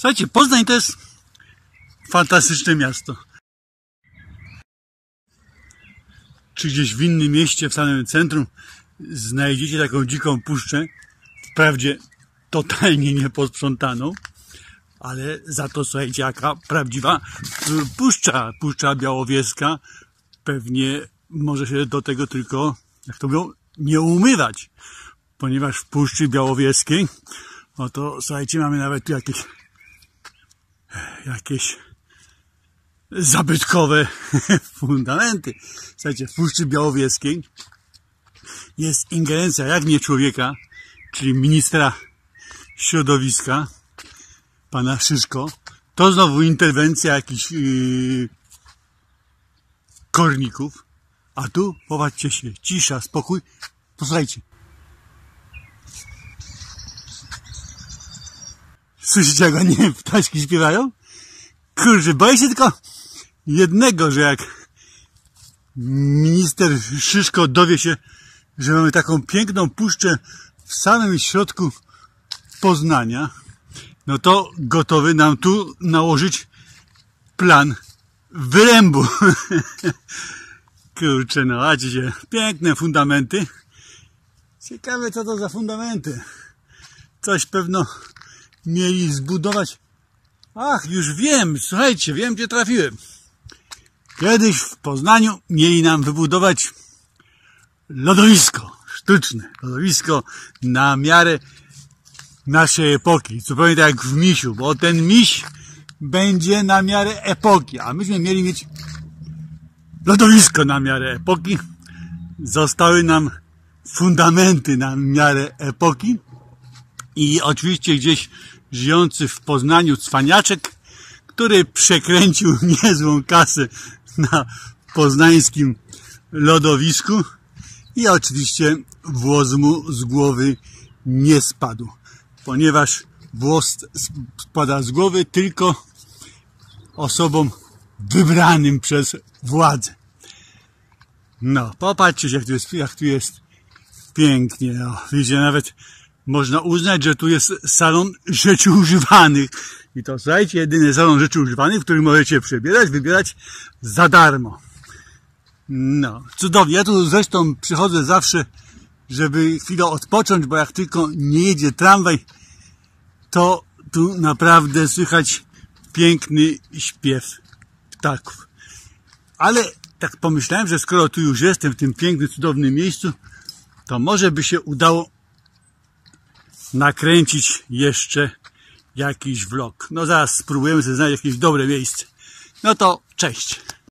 Słuchajcie, Poznań to jest fantastyczne miasto. Czy gdzieś w innym mieście, w samym centrum, znajdziecie taką dziką puszczę, wprawdzie totalnie nieposprzątaną, ale za to, słuchajcie, jaka prawdziwa Puszcza Białowieska. Pewnie może się do tego tylko, jak to mówią, nie umywać, ponieważ w Puszczy Białowieskiej, no to słuchajcie, mamy nawet tu jakieś zabytkowe fundamenty. Słuchajcie, w Puszczy Białowieskiej jest ingerencja, jak nie człowieka, czyli ministra środowiska, pana Szyszko. To znowu interwencja jakichś korników. A tu, popatrzcie się, cisza, spokój. Posłuchajcie. Słyszycie, jak oni ptaszki śpiewają? Kurczę, boję się tylko jednego, że jak minister Szyszko dowie się, że mamy taką piękną puszczę w samym środku Poznania, no to gotowy nam tu nałożyć plan wyrębu. Kurczę, no macie się, piękne fundamenty. Ciekawe, co to za fundamenty. Coś pewno mieli zbudować. Ach, już wiem, słuchajcie, wiem, gdzie trafiłem. Kiedyś w Poznaniu mieli nam wybudować lodowisko sztuczne. Lodowisko na miarę naszej epoki. Zupełnie tak jak w Misiu, bo ten Miś będzie na miarę epoki, a myśmy mieli mieć lodowisko na miarę epoki. Zostały nam fundamenty na miarę epoki i oczywiście gdzieś żyjący w Poznaniu cwaniaczek, który przekręcił niezłą kasę na poznańskim lodowisku i oczywiście włos mu z głowy nie spadł, ponieważ włos spada z głowy tylko osobom wybranym przez władzę. No, popatrzcie, jak tu jest pięknie. No, widzicie, nawet można uznać, że tu jest salon rzeczy używanych. I to, słuchajcie, jedyny salon rzeczy używanych, w którym możecie wybierać za darmo. No, cudownie. Ja tu zresztą przychodzę zawsze, żeby chwilę odpocząć, bo jak tylko nie jedzie tramwaj, to tu naprawdę słychać piękny śpiew ptaków. Ale tak pomyślałem, że skoro tu już jestem, w tym pięknym, cudownym miejscu, to może by się udało nakręcić jeszcze jakiś vlog. No zaraz spróbujemy sobie znaleźć jakieś dobre miejsce. No to cześć!